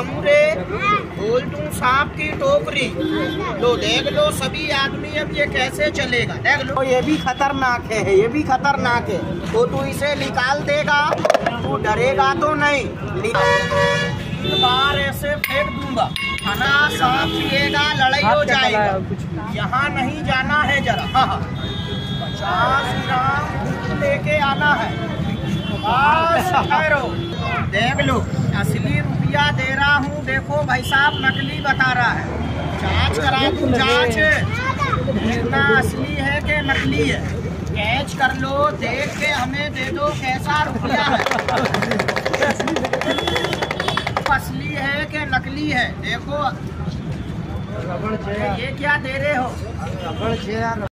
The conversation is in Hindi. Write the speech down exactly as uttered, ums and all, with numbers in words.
जमुरे खोल दूं सांप की टोकरी। लो देख लो सभी आदमी, अब ये कैसे चलेगा देख लो। ये भी खतरनाक है, ये भी खतरनाक है। तो तू इसे निकाल देगा, तू डरेगा तो नहीं। तीन बार ऐसे फेंक दूंगा, खाना सांप पिएगा, लड़ाई हो जाएगा। यहाँ नहीं जाना है जरा। हाँ हाँ, पचास ग्राम लेके आना है। बस ठहरो, देख लो असली रुपया दे रहा हूँ। देखो भाई साहब नकली बता रहा है, जांच करा दूँ। जांच देखना असली है कि नकली है, कैच कर लो, देख के हमें दे दो कैसा रुपया है, असली है कि नकली है। देखो ये क्या दे रहे हो?